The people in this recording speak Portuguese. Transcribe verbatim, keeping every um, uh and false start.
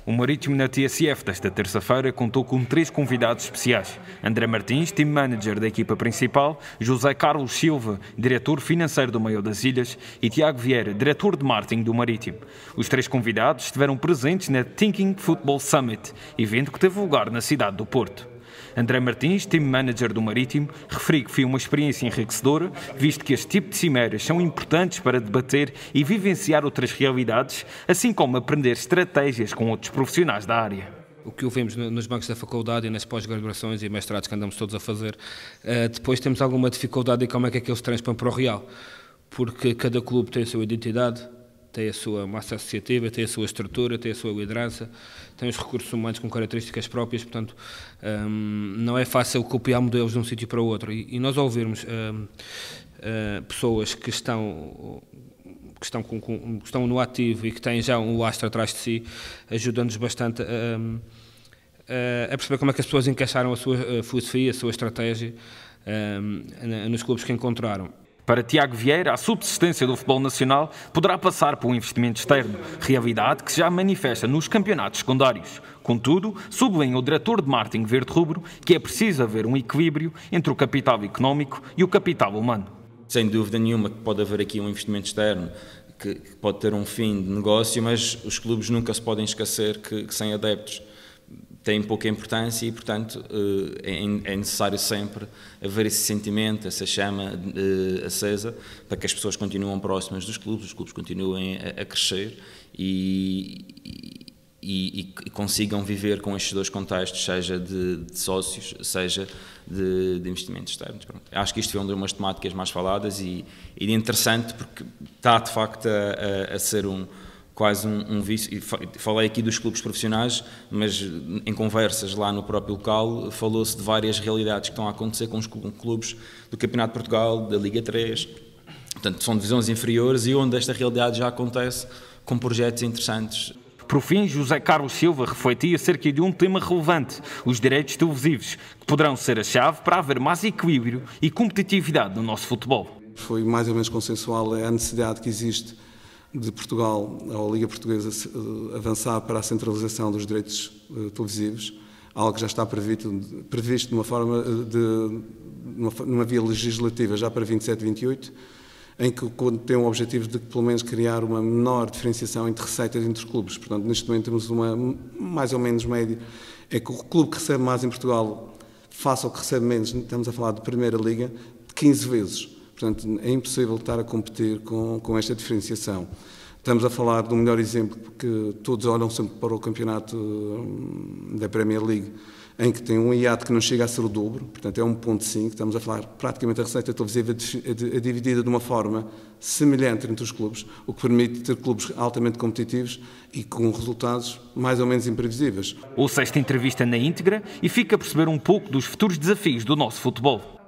O Marítimo na T S F desta terça-feira contou com três convidados especiais. André Martins, team manager da equipa principal, José Carlos Silva, diretor financeiro do Maior das Ilhas e Tiago Vieira, diretor de marketing do Marítimo. Os três convidados estiveram presentes na Thinking Football Summit, evento que teve lugar na cidade do Porto. André Martins, team manager do Marítimo, referiu que foi uma experiência enriquecedora, visto que este tipo de cimeiras são importantes para debater e vivenciar outras realidades, assim como aprender estratégias com outros profissionais da área. O que ouvimos nos bancos da faculdade e nas pós-graduações e mestrados que andamos todos a fazer, depois temos alguma dificuldade em como é que aqueles transpõem para o real, porque cada clube tem a sua identidade, tem a sua massa associativa, tem a sua estrutura, tem a sua liderança, tem os recursos humanos com características próprias, portanto, um, não é fácil copiar modelos de um sítio para o outro. E, e nós ouvirmos um, uh, pessoas que estão, que, estão com, com, que estão no ativo e que têm já um lastro atrás de si, ajuda-nos bastante a, a, a perceber como é que as pessoas encaixaram a sua filosofia, a sua estratégia um, nos clubes que encontraram. Para Tiago Vieira, a subsistência do futebol nacional poderá passar por um investimento externo, realidade que se já manifesta nos campeonatos secundários. Contudo, sublinha o diretor de marketing verde-rubro que é preciso haver um equilíbrio entre o capital económico e o capital humano. Sem dúvida nenhuma que pode haver aqui um investimento externo que pode ter um fim de negócio, mas os clubes nunca se podem esquecer que, que sem adeptos têm pouca importância e, portanto, é necessário sempre haver esse sentimento, essa chama acesa, para que as pessoas continuem próximas dos clubes, os clubes continuem a crescer e, e, e consigam viver com estes dois contextos, seja de, de sócios, seja de, de investimentos externos. Pronto. Acho que isto foi uma das temáticas mais faladas e, e interessante, porque está, de facto, a, a, a ser um quase um, um vício, e falei aqui dos clubes profissionais, mas em conversas lá no próprio local falou-se de várias realidades que estão a acontecer com os clubes do Campeonato de Portugal, da Liga três, portanto são divisões inferiores e onde esta realidade já acontece com projetos interessantes. Por fim, José Carlos Silva refletia acerca de um tema relevante, os direitos televisivos, que poderão ser a chave para haver mais equilíbrio e competitividade no nosso futebol. Foi mais ou menos consensual a necessidade que existe de Portugal, ou a Liga Portuguesa, avançar para a centralização dos direitos televisivos, algo que já está previsto, previsto de uma forma de numa, numa via legislativa já para vinte e sete e vinte e oito, em que tem o objetivo de pelo menos criar uma menor diferenciação entre receitas entre os clubes. Portanto, neste momento temos uma mais ou menos média, é que o clube que recebe mais em Portugal, face ao que recebe menos, estamos a falar de Primeira Liga, de quinze vezes. Portanto, é impossível estar a competir com, com esta diferenciação. Estamos a falar do melhor exemplo, porque todos olham sempre para o campeonato da Premier League, em que tem um hiato que não chega a ser o dobro, portanto é um vírgula cinco, estamos a falar praticamente a receita televisiva é dividida de uma forma semelhante entre os clubes, o que permite ter clubes altamente competitivos e com resultados mais ou menos imprevisíveis. Ouça esta entrevista na íntegra e fica a perceber um pouco dos futuros desafios do nosso futebol.